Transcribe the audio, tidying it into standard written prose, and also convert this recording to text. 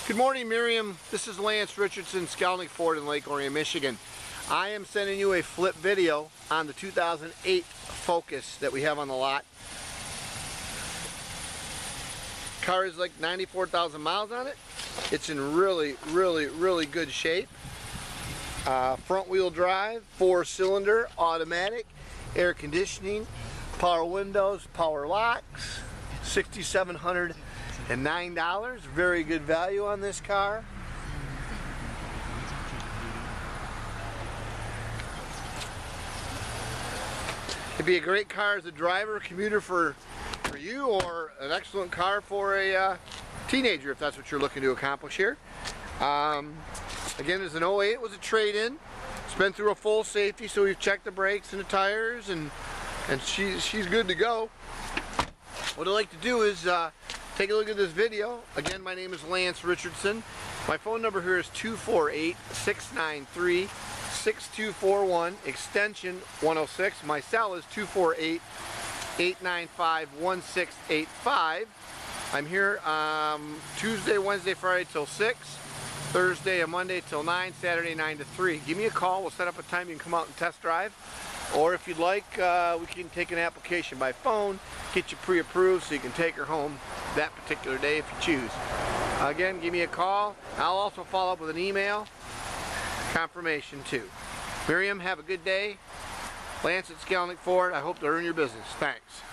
Good morning, Miriam. This is Lance Richardson, Skelnick Ford in Lake Orion, Michigan. I am sending you a flip video on the 2008 Focus that we have on the lot. Car is like 94,000 miles on it. It's in really good shape. Front wheel drive, 4-cylinder, automatic, air conditioning, power windows, power locks, $6,709. Very good value on this car. It'd be a great car as a driver, commuter for you, or an excellent car for a teenager if that's what you're looking to accomplish here. Again, it's an 08, it was a trade-in. It's been through a full safety, so we've checked the brakes and the tires, and she's good to go. What I'd like to do is take a look at this video. Again, my name is Lance Richardson. My phone number here is 248-693-6241, extension 106. My cell is 248-895-1685. I'm here Tuesday, Wednesday, Friday till 6, Thursday and Monday till 9, Saturday 9 to 3. Give me a call. We'll set up a time you can come out and test drive. Or if you'd like, we can take an application by phone, get you pre-approved so you can take her home that particular day if you choose. Again, give me a call. I'll also follow up with an email confirmation too. Miriam, have a good day. Lance at Skelnick Ford. I hope to earn your business. Thanks.